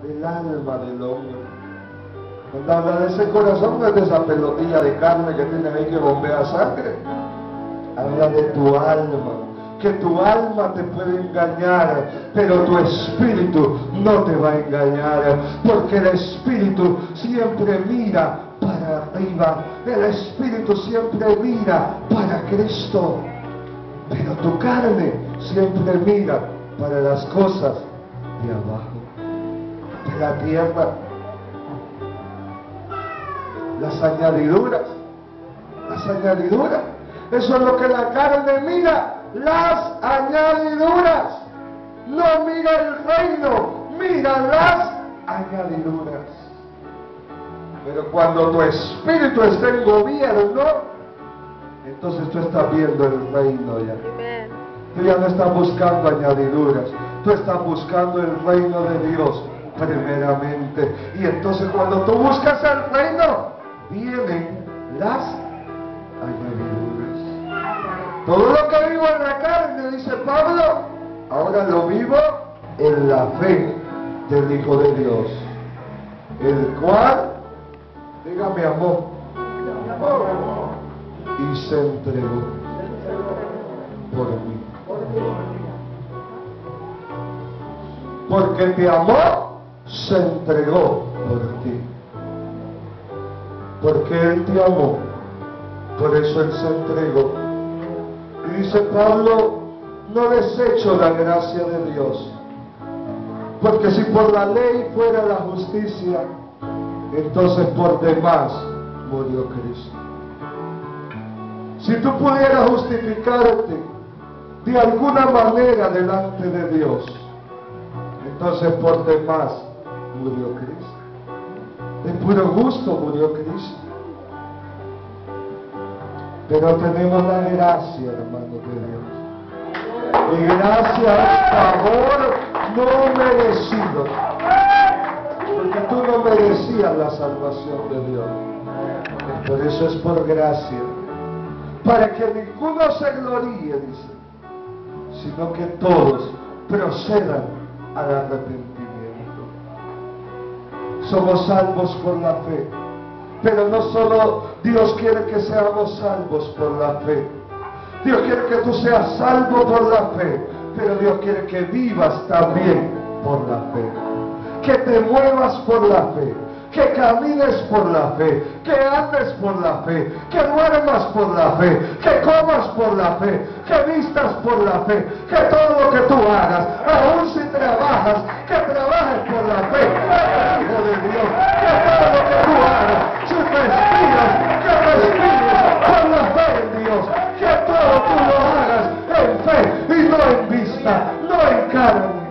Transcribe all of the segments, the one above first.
del alma del hombre. Cuando habla de ese corazón, no es de esa pelotilla de carne que tienes ahí que bombea sangre. Habla de tu alma, que tu alma te puede engañar, pero tu espíritu no te va a engañar, porque el espíritu siempre mira para arriba, el espíritu siempre mira para Cristo, pero tu carne siempre mira para las cosas de abajo, de la tierra, las añadiduras, eso es lo que la carne mira, las añadiduras. No mira el reino, mira las añadiduras. Pero cuando tu espíritu está en gobierno, entonces tú estás viendo el reino ya. Tú ya no estás buscando añadiduras, tú estás buscando el reino de Dios primeramente. Y entonces cuando tú buscas el reino, vienen las añadiduras. Todo lo que vivo en la carne, dice Pablo, ahora lo vivo en la fe del Hijo de Dios, el cual, dígame, amó y se entregó por mí. Porque te amó, se entregó por ti. Porque Él te amó, por eso Él se entregó. Y dice Pablo, no desecho la gracia de Dios, porque si por la ley fuera la justicia, entonces por demás murió Cristo. Si tú pudieras justificarte de alguna manera delante de Dios, entonces por demás murió Cristo. De puro gusto murió Cristo. Pero tenemos la gracia, hermano de Dios. Y gracia es favor no merecido. Porque tú no merecías la salvación de Dios. Y por eso es por gracia. Para que ninguno se gloríe, dice, sino que todos procedan al arrepentimiento. Somos salvos por la fe. Pero no solo Dios quiere que seamos salvos por la fe. Dios quiere que tú seas salvo por la fe. Pero Dios quiere que vivas también por la fe. Que te muevas por la fe. Que camines por la fe. Que andes por la fe. Que duermas por la fe. Que comas por la fe. Que vistas por la fe. Que todo lo que tú hagas, aun si trabajas, que trabajes por la fe. Hijo de Dios. Que todo lo que tú hagas, si respiras, que respires por la fe en Dios. Que todo tú lo hagas en fe y no en vista, no en carne.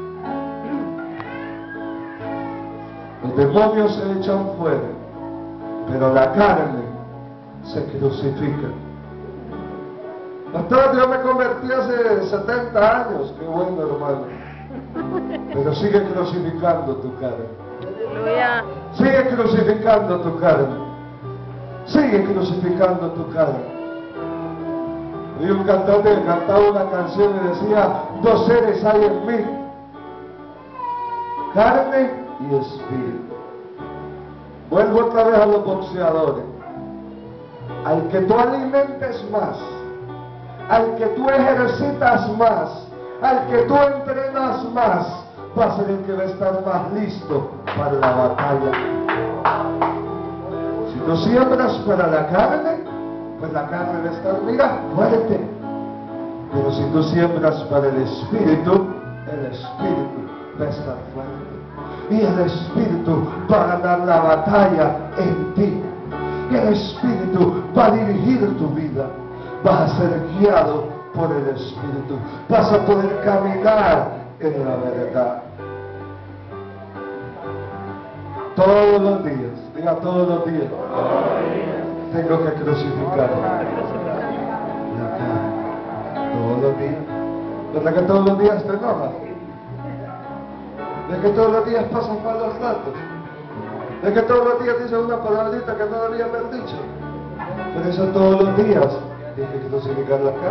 Los demonios se echan fuera, pero la carne se crucifica. Pastor, yo me convertí hace 70 años. Qué bueno, hermano. Pero sigue crucificando tu carne. Sigue crucificando tu carne. Sigue crucificando tu carne. Vi un cantante que cantaba una canción y decía: dos seres hay en mí, carne y espíritu. Vuelvo otra vez a los boxeadores. Al que tú alimentes más, al que tú ejercitas más, al que tú entrenas más, va a ser el que va a estar más listo para la batalla. Si tú siembras para la carne, pues la carne va a estar, mira, fuerte. Pero si tú siembras para el espíritu va a estar fuerte. Y el Espíritu va a ganar la batalla en ti. Y el Espíritu va a dirigir tu vida. Vas a ser guiado por el Espíritu. Vas a poder caminar en la verdad. Todos los días, diga todos los días, tengo que crucificar la carne. Todos los días. ¿Verdad que todos los días te enojas? De que todos los días pasan malos ratos, de que todos los días dices una palabrita que no debía haber dicho. Por eso todos los días tienes que crucificar la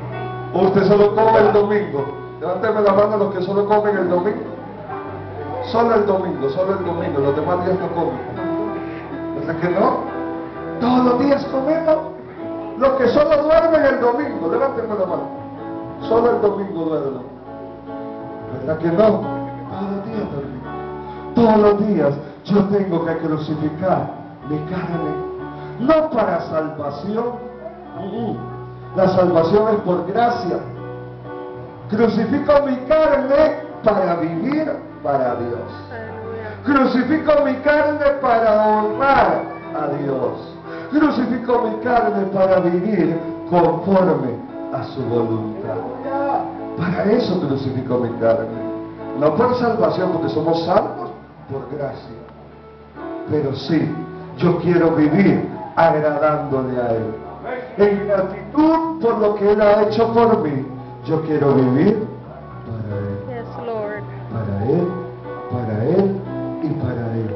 carne. Usted solo come el domingo. Levánteme la mano a los que solo comen el domingo. solo el domingo, los demás días no comen. ¿Verdad que no? Todos los días comemos. Los que solo duermen el domingo, levántenme la mano. Solo el domingo duermen. ¿Verdad que no? Todos los días dormimos. Todos los días yo tengo que crucificar mi carne. No para salvación. La salvación es por gracia. Crucifico mi carne para vivir para Dios. Crucifico mi carne para honrar a Dios. Crucifico mi carne para vivir conforme a su voluntad. Para eso crucifico mi carne. No por salvación, porque somos salvos por gracia. Pero sí, yo quiero vivir agradándole a Él. En gratitud por lo que Él ha hecho por mí, yo quiero vivir para Él. Yes, Lord. Para Él, para Él y para Él.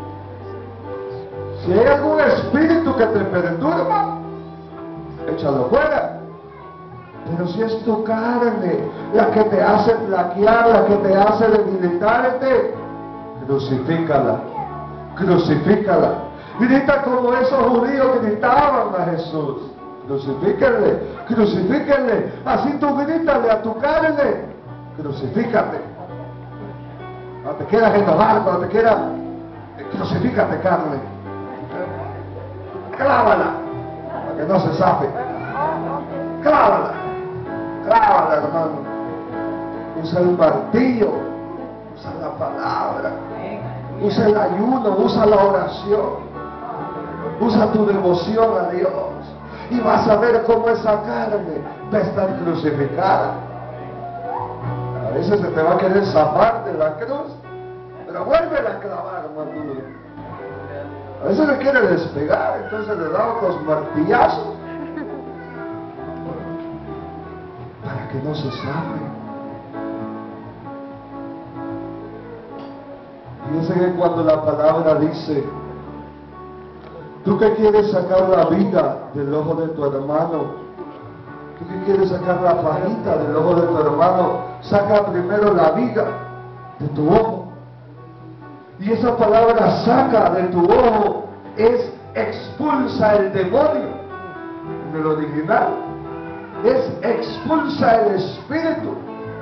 Si hay algún espíritu que te perturba, échalo fuera. Pero si es tu carne la que te hace flaquear, la que te hace debilitarte, crucifícala, crucifícala. Grita como esos judíos gritaban a Jesús. Crucifíquenle, crucifíquenle. Así tú grítale a tu carne, crucifícate. No te quieras enojar, no te quieras, crucifícate, carne. Clávala, para que no se zafe. Clávala, clávala, hermano. Usa el martillo, usa la palabra, usa el ayuno, usa la oración. Usa tu devoción a Dios y vas a ver cómo esa carne va a estar crucificada. A veces se te va a querer zafar de la cruz, pero vuélvela a clavar, maduro. A veces le quiere despegar, entonces le da otros martillazos para que no se zafe. Fíjense que cuando la palabra dice: tú que quieres sacar la viga del ojo de tu hermano, tú que quieres sacar la fajita del ojo de tu hermano, saca primero la viga de tu ojo. Y esa palabra saca de tu ojo es expulsa el demonio. En el original es expulsa el espíritu.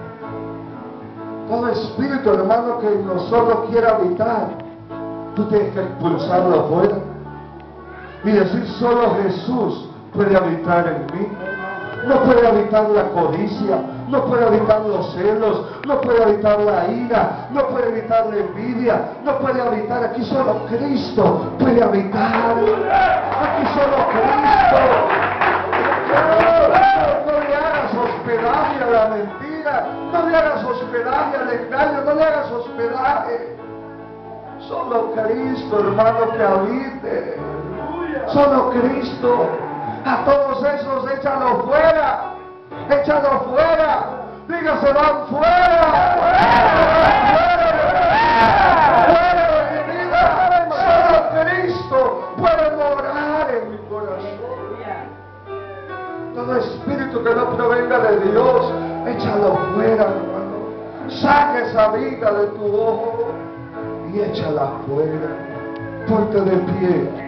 Todo espíritu, hermano, que en nosotros quiera habitar, tú tienes que expulsarlo afuera y decir: solo Jesús puede habitar en mí. No puede habitar la codicia, no puede habitar los celos, no puede habitar la ira, no puede habitar la envidia, no puede habitar. Aquí solo Cristo puede habitar. Aquí solo Cristo. No le hagas hospedaje a la mentira, no le hagas hospedaje al engaño, no le hagas hospedaje. Solo Cristo, hermano, que habite. Solo Cristo. A todos esos échalo fuera, échalo fuera. Dígase: van fuera, fuera de mi vida. Solo Cristo puede morar en mi corazón. Todo espíritu que no provenga de Dios, échalo fuera, hermano. Saca esa viga de tu ojo y échala fuera. Ponte de pie.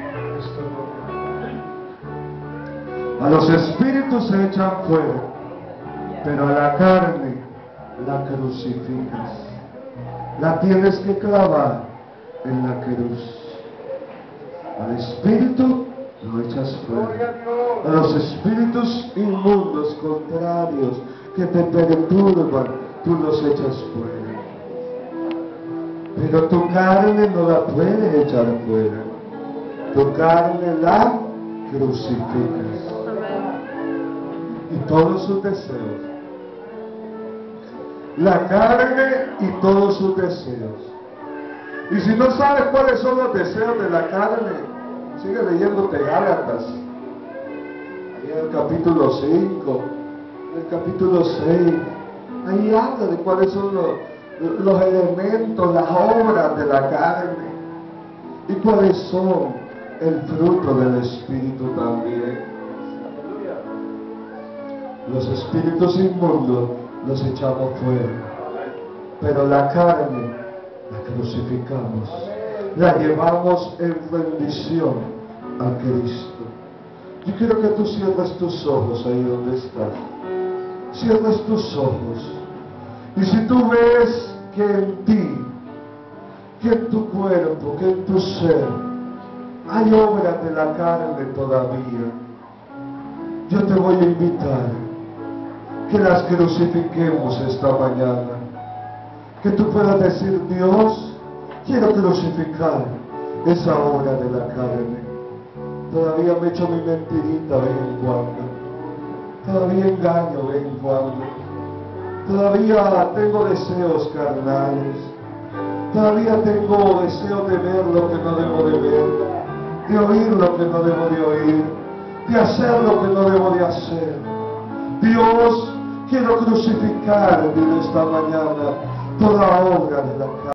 A los espíritus se echan fuera, pero a la carne la crucificas. La tienes que clavar en la cruz. Al espíritu lo echas fuera. A los espíritus inmundos, contrarios, que te perturban, tú los echas fuera. Pero tu carne no la puedes echar fuera. Tu carne la crucificas. Y todos sus deseos. La carne y todos sus deseos. Y si no sabes cuáles son los deseos de la carne, sigue leyéndote Gálatas. Ahí en el capítulo 5, el capítulo 6. Ahí habla de cuáles son los elementos, las obras de la carne. Y cuáles son el fruto del Espíritu también. Los espíritus inmundos los echamos fuera, pero la carne la crucificamos, la llevamos en rendición a Cristo. Yo quiero que tú cierres tus ojos ahí donde estás. Cierres tus ojos. Y si tú ves que en ti, que en tu cuerpo, que en tu ser, hay obras de la carne todavía, yo te voy a invitar que las crucifiquemos esta mañana. Que tú puedas decir: Dios, quiero crucificar esa obra de la carne. Todavía me echo mi mentirita de vez en cuando. Todavía engaño de vez en cuando. Todavía tengo deseos carnales. Todavía tengo deseos de ver lo que no debo de ver, de oír lo que no debo de oír, de hacer lo que no debo de hacer. Dios, quiero crucificar, dile esta mañana, toda obra de la carne.